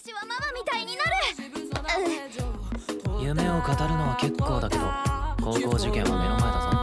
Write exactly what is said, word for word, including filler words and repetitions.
私はママみたいになる。 夢を語るのは結構だけど高校受験は目の前だぞ。